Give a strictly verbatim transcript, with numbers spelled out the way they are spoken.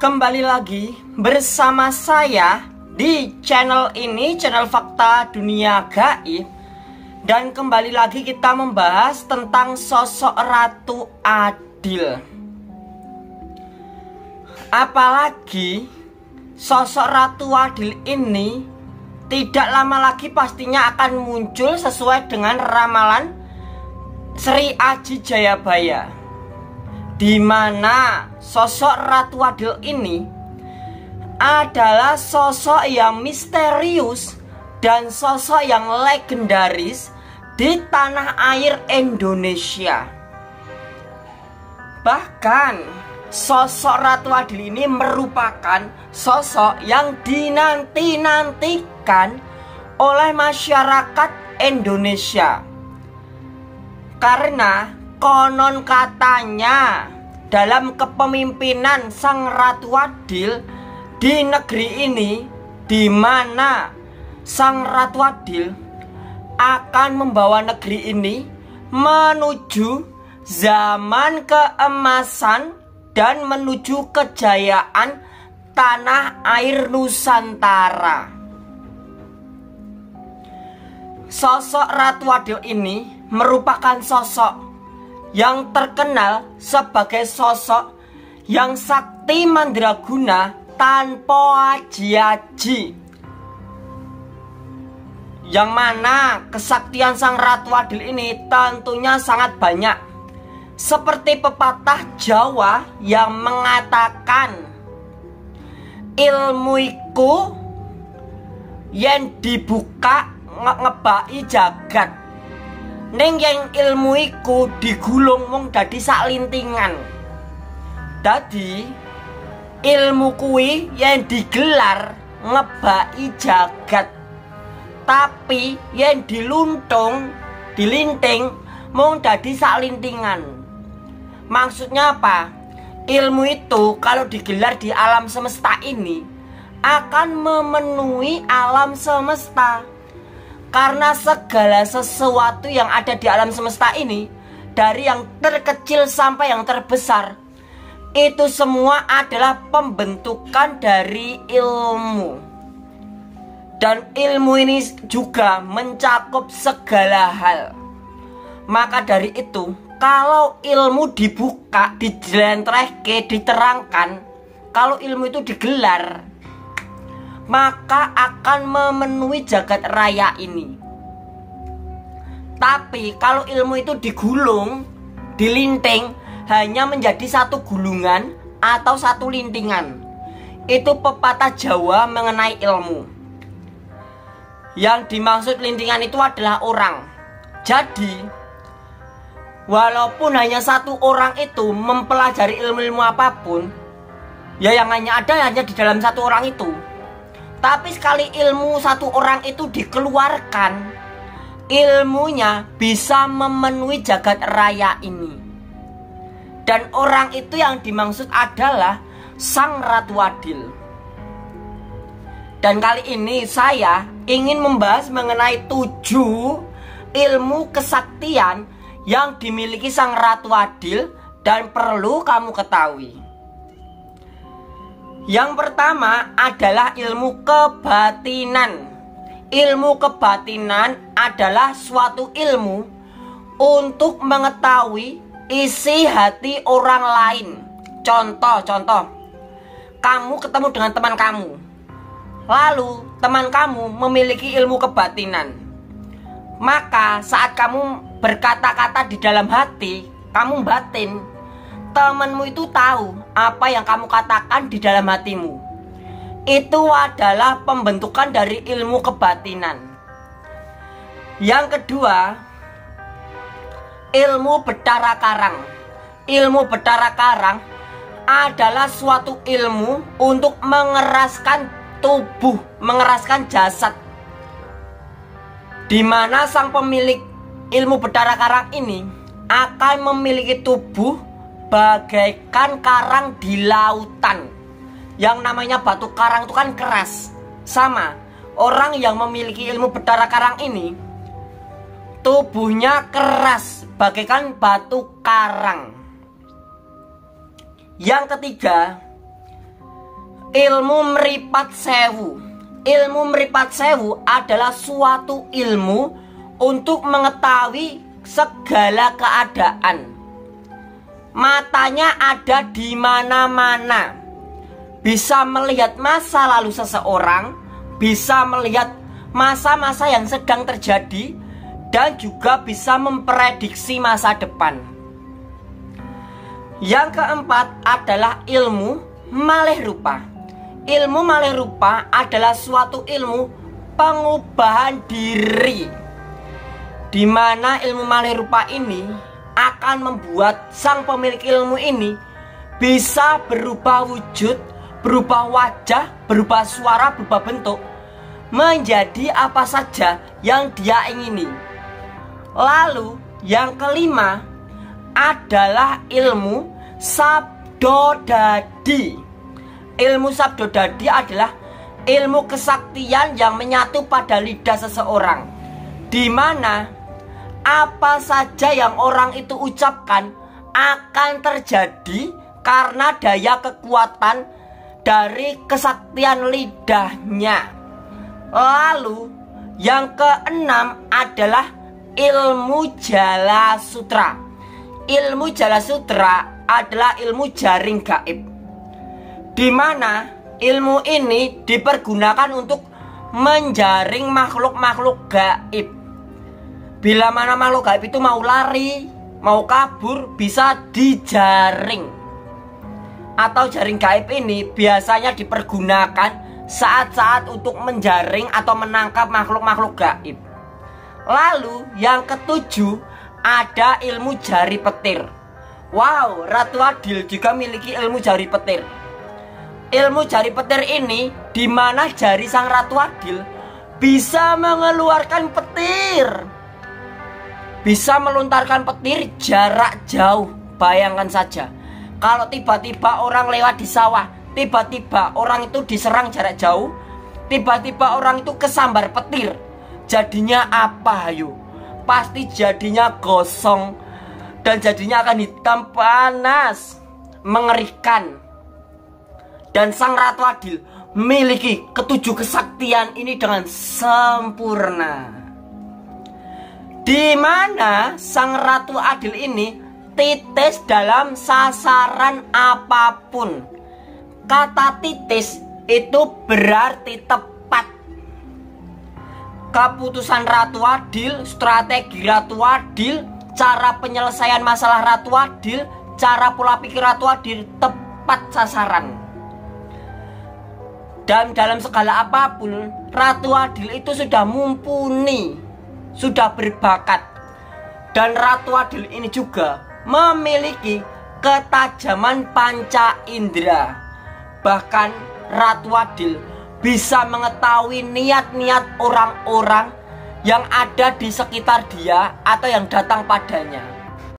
Kembali lagi bersama saya di channel ini, channel Fakta Dunia Gaib. Dan kembali lagi kita membahas tentang sosok Ratu Adil. Apalagi sosok Ratu Adil ini tidak lama lagi pastinya akan muncul sesuai dengan ramalan Sri Aji Jayabaya, di mana sosok Ratu Adil ini adalah sosok yang misterius dan sosok yang legendaris di tanah air Indonesia. Bahkan sosok Ratu Adil ini merupakan sosok yang dinanti-nantikan oleh masyarakat Indonesia. Karena konon katanya dalam kepemimpinan Sang Ratu Adil di negeri ini, di mana Sang Ratu Adil akan membawa negeri ini menuju zaman keemasan dan menuju kejayaan tanah air Nusantara. Sosok Ratu Adil ini merupakan sosok yang terkenal sebagai sosok yang sakti mandraguna tanpa aji-aji, yang mana kesaktian Sang Ratu Adil ini tentunya sangat banyak. Seperti pepatah Jawa yang mengatakan, ilmu iku yen dibuka nge ngebaki jagat, ning yang ilmu iku digulung mung dadi saklintingan. Dadi ilmu kuwi yen digelar ngebaki jagat, tapi yen diluntung, dilinting mung dadi saklintingan. Maksudnya apa? Ilmu itu kalau digelar di alam semesta ini akan memenuhi alam semesta. Karena segala sesuatu yang ada di alam semesta ini, dari yang terkecil sampai yang terbesar, itu semua adalah pembentukan dari ilmu. Dan ilmu ini juga mencakup segala hal. Maka dari itu, kalau ilmu dibuka, dijelentrehke, diterangkan, kalau ilmu itu digelar, maka akan memenuhi jagat raya ini. Tapi kalau ilmu itu digulung, dilinting, hanya menjadi satu gulungan atau satu lintingan. Itu pepatah Jawa mengenai ilmu. Yang dimaksud lintingan itu adalah orang. Jadi walaupun hanya satu orang itu mempelajari ilmu-ilmu apapun, ya yang hanya ada hanya di dalam satu orang itu. Tapi sekali ilmu satu orang itu dikeluarkan, ilmunya bisa memenuhi jagat raya ini. Dan orang itu yang dimaksud adalah Sang Ratu Adil. Dan kali ini saya ingin membahas mengenai tujuh ilmu kesaktian yang dimiliki Sang Ratu Adil dan perlu kamu ketahui. Yang pertama adalah ilmu kebatinan. Ilmu kebatinan adalah suatu ilmu untuk mengetahui isi hati orang lain. Contoh-contoh, kamu ketemu dengan teman kamu, lalu teman kamu memiliki ilmu kebatinan. Maka saat kamu berkata-kata di dalam hati, kamu batin, temanmu itu tahu apa yang kamu katakan di dalam hatimu. Itu adalah pembentukan dari ilmu kebatinan. Yang kedua, ilmu betara karang. Ilmu betara karang adalah suatu ilmu untuk mengeraskan tubuh, mengeraskan jasad, di mana sang pemilik ilmu betara karang ini akan memiliki tubuh bagaikan karang di lautan. Yang namanya batu karang itu kan keras. Sama, orang yang memiliki ilmu betara karang ini tubuhnya keras bagaikan batu karang. Yang ketiga, ilmu meripat sewu. Ilmu meripat sewu adalah suatu ilmu untuk mengetahui segala keadaan. Matanya ada di mana-mana. Bisa melihat masa lalu seseorang, bisa melihat masa-masa yang sedang terjadi, dan juga bisa memprediksi masa depan. Yang keempat adalah ilmu malih rupa. Ilmu malih rupa adalah suatu ilmu pengubahan diri, di mana ilmu malih rupa ini akan membuat sang pemilik ilmu ini bisa berubah wujud, berubah wajah, berubah suara, berubah bentuk, menjadi apa saja yang dia ingini. Lalu yang kelima adalah ilmu sabdodadi. Ilmu sabdodadi adalah ilmu kesaktian yang menyatu pada lidah seseorang, di mana apa saja yang orang itu ucapkan akan terjadi karena daya kekuatan dari kesaktian lidahnya. Lalu yang keenam adalah ilmu jala sutra. Ilmu jala sutra adalah ilmu jaring gaib, di mana ilmu ini dipergunakan untuk menjaring makhluk-makhluk gaib. Bila mana makhluk gaib itu mau lari, mau kabur, bisa dijaring. Atau jaring gaib ini biasanya dipergunakan saat-saat untuk menjaring atau menangkap makhluk-makhluk gaib. Lalu yang ketujuh ada ilmu jari petir. Wow, Ratu Adil juga memiliki ilmu jari petir. Ilmu jari petir ini di mana jari sang Ratu Adil bisa mengeluarkan petir, bisa melontarkan petir jarak jauh. Bayangkan saja, kalau tiba-tiba orang lewat di sawah, tiba-tiba orang itu diserang jarak jauh, tiba-tiba orang itu kesambar petir, jadinya apa ayo? Pasti jadinya gosong, dan jadinya akan hitam panas, mengerikan. Dan sang Ratu Adil memiliki ketujuh kesaktian ini dengan sempurna, di mana sang Ratu Adil ini titis dalam sasaran apapun. Kata titis itu berarti tepat. Keputusan Ratu Adil, strategi Ratu Adil, cara penyelesaian masalah Ratu Adil, cara pola pikir Ratu Adil tepat sasaran. Dan dalam segala apapun, Ratu Adil itu sudah mumpuni, sudah berbakat. Dan Ratu Adil ini juga memiliki ketajaman panca indera. Bahkan Ratu Adil bisa mengetahui niat-niat orang-orang yang ada di sekitar dia atau yang datang padanya.